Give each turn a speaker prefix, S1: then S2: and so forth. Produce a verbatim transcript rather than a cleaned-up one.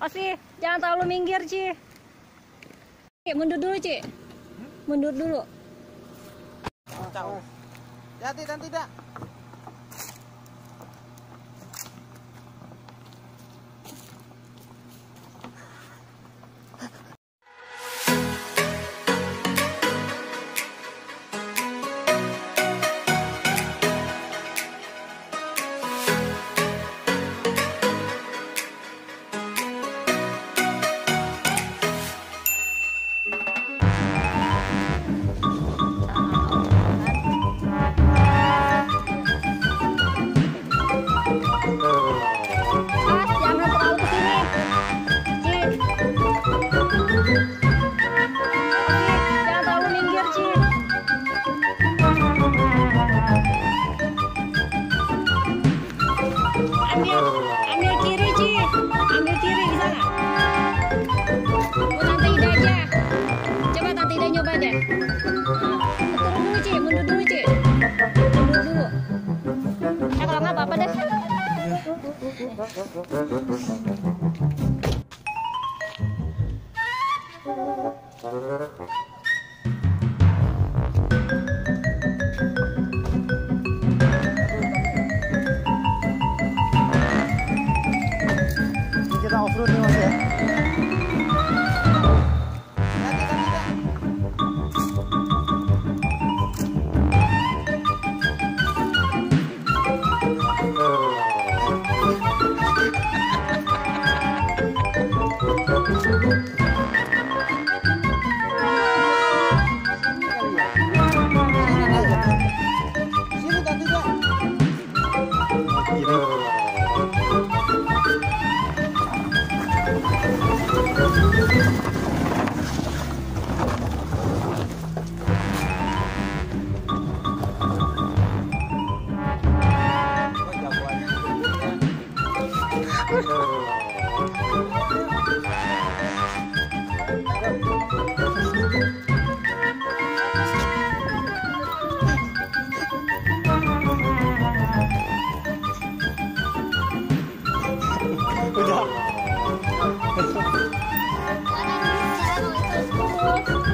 S1: Osi, jangan terlalu minggir, Ci. Mundur dulu, Ci. Mundur dulu.
S2: Hati dan tidak.
S1: Ambil kiri, Ci. Ambil kiri di sana. Oh, Tante Ida aja. Coba Tante Ida nyoba deh. Nah, turun dulu, Ci. Mundur dulu, Ci. Mundur dulu. Eh, kalau nggak apa-apa deh.
S2: Kita off-road nih Mas ya. Sini kan tidak. Udah.